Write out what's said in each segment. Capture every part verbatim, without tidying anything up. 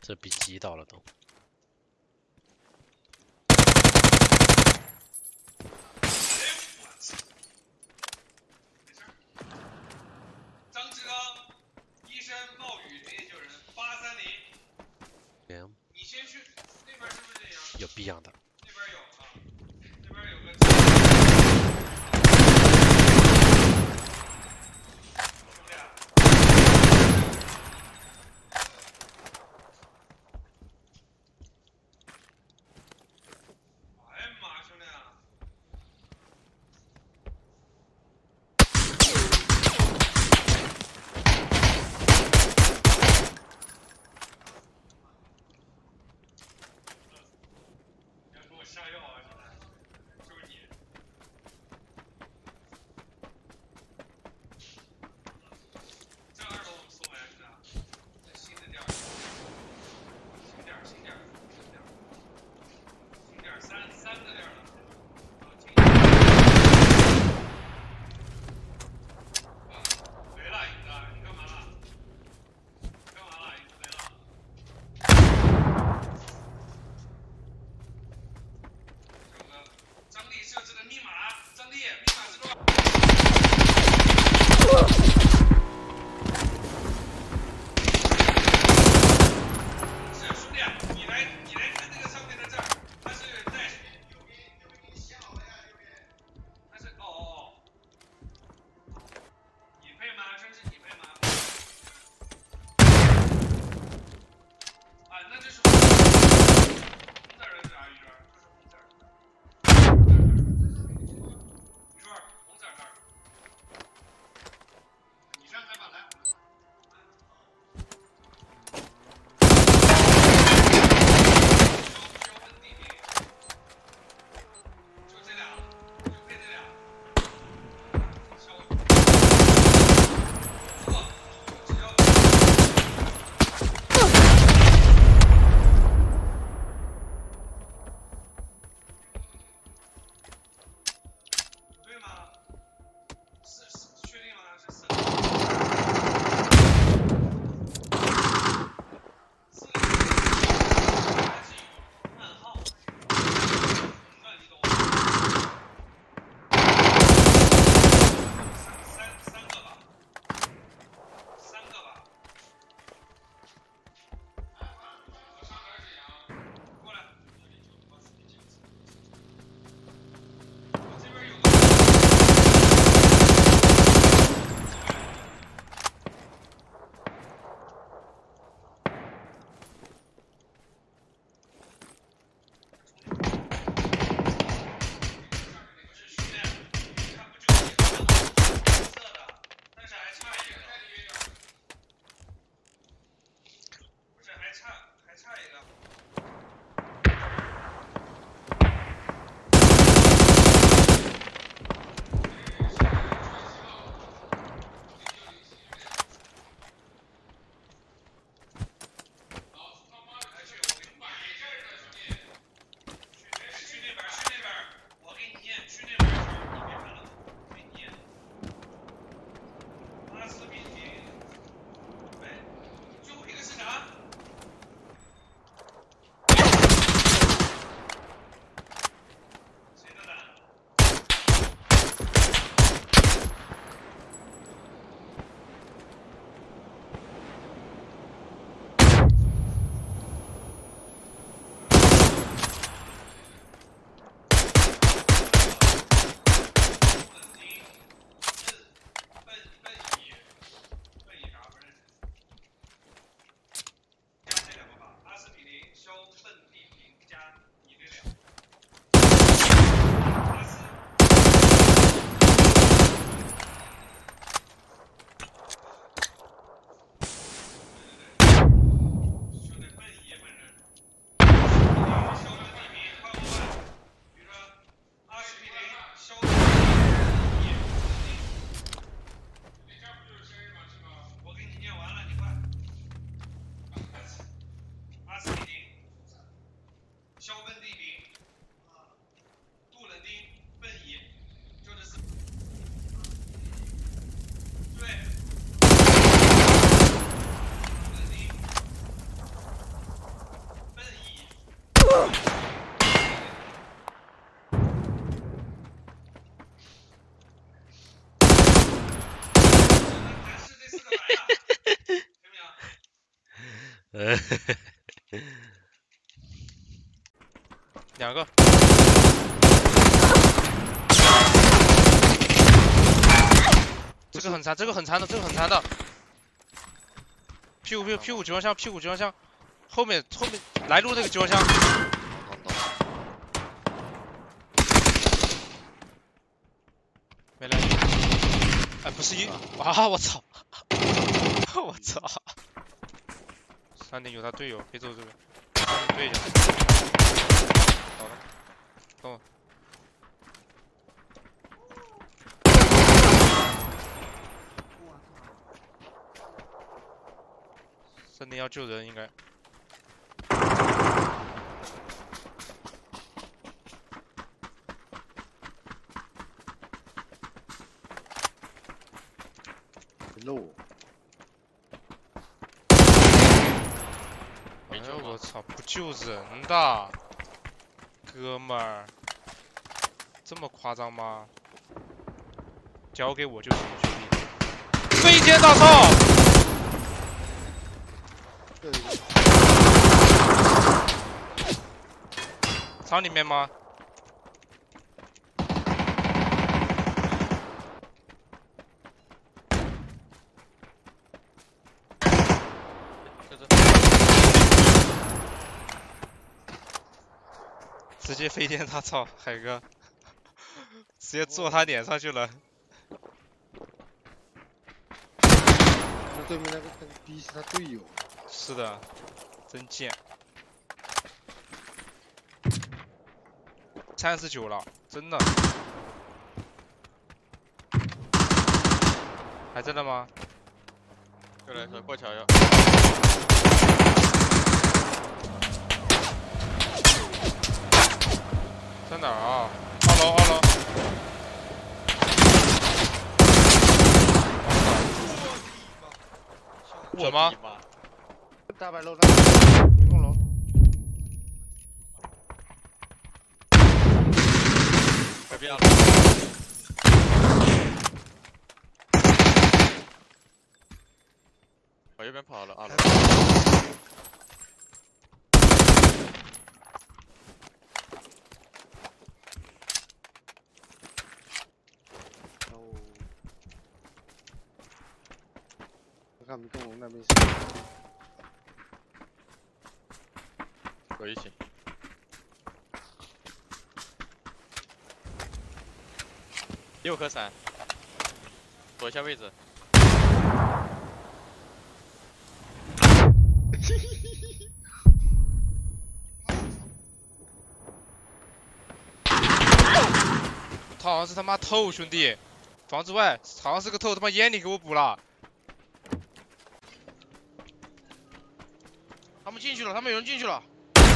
这bị击到了都。 张志刚，依山冒雨连夜救人，八三零。 行， 你先去那边是不是这样？ 有逼样的。 那边有啊，那边有个。兄弟啊！哎呀妈，兄弟啊！ 两两个。这个很残，这个很残的，这个很残的。屁股屁股屁股集装箱，屁股集装箱，后面后面来路这个集装箱。没来。哎，不是一啊！我操！我操！三点有他队友，可以走这边，对一下。好了，等我。三点要救人，应该。 漏。 哎呦我操！不救人的，哥们儿，这么夸张吗？交给我就行，兄弟。飞天大炮。厂里面吗？直接飞天大炮，海哥，直接坐他脸上去了。 那对面那个那个逼是他队友。 是的，真贱。三十九了，真的。还在那吗？ 过来，过桥要。 在哪儿啊？二楼，二楼。准吗？ 大白楼，大云凤楼。 这边。往右边跑了，二楼。 我看我们东龙那边是。 我一起。六颗伞，躲一下位置。 他好像是他妈透，兄弟，房子外好像是个透，他妈烟你给我补了。 他们进去了，他们有人进去了。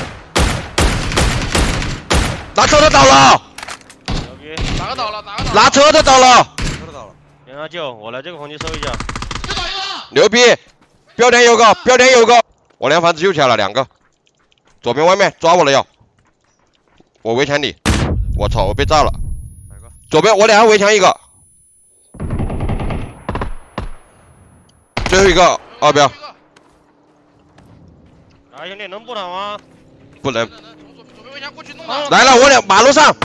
拿车的倒了， 牛逼！哪个倒了？哪个倒了？ 拿车的倒了， 车的倒了。人家救，我来这个红旗收一下。 牛逼！标点有个，标点有个，我两房子救起来了两个，左边外面抓我了要，我围墙里，我操，我被炸了。左边我两个围墙一个，最后一个二标。 啊兄弟，能不挡吗？ 不能。 左边围墙过去弄他。 来了，我俩马路上，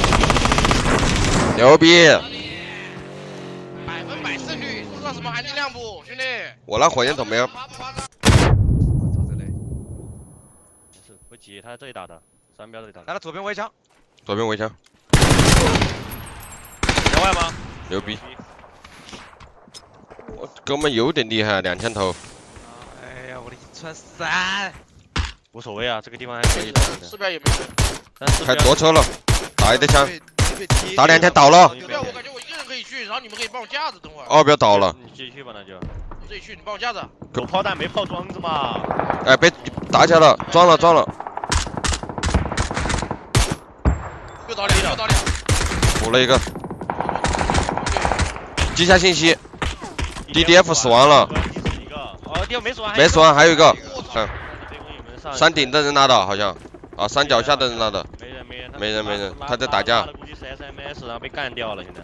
牛逼！ 百分百胜率，说到什么含金量不，兄弟？ 我那火箭筒没有。 我操这雷！没事，不急，他这里打的，三标这里打的。 来了，左边围墙。 左边围墙。 两外吗？ 牛逼！我哥们有点厉害，两枪头。 哎呀，我的一穿三。 无所谓啊，这个地方还可以打的。四标也没事。 还夺车了，打一个枪，打两枪倒了。 四标我感觉我一个人可以去，然后你们可以帮我架着，等会儿。 二标倒了。 你继续吧，那就。我自己去，你帮我架着。有炮弹没炮装着嘛？ 哎，被打起来了，装了装了。 又倒两，又倒两。 补了一个。记下信息 ，D D F 死亡了。 哦 ，D F 没死完。 没死完，还有一个。嗯。山顶的人拿的，好像。啊，山脚下的人拿的。 没人没人。 没人没人，他在打架。 估计是 S M S， 然后被干掉了，现在。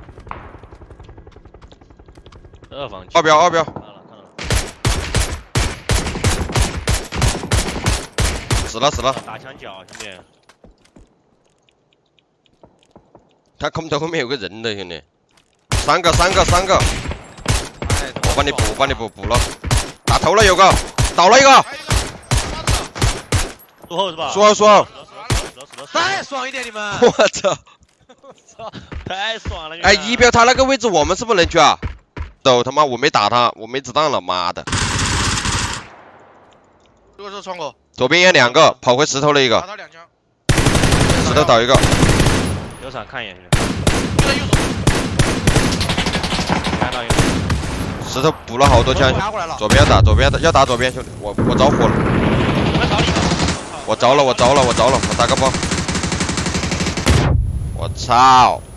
二房。 二标二标。 看了看了。 死了死了， 打墙角，兄弟。 他空头后面有个人的兄弟，三个三个三个，我帮你补，我帮你补补了，打头了有个，倒了一个， 术后是吧？ 术后术后， 再爽一点你们！ 我操！ 太爽了！ 哎，仪表他那个位置我们是不能去啊！都他妈我没打他，我没子弹了，妈的！ 这个是窗口， 左边也两个，跑回石头了一打个， 他两枪， 石头倒一个， 有闪看一眼，兄弟。 就在右手， 看到一个。 石头补了好多枪， 压过来了， 左边要打，左边要打左边兄弟，我我着火了，我着了我着了我着了，我打个包，我操！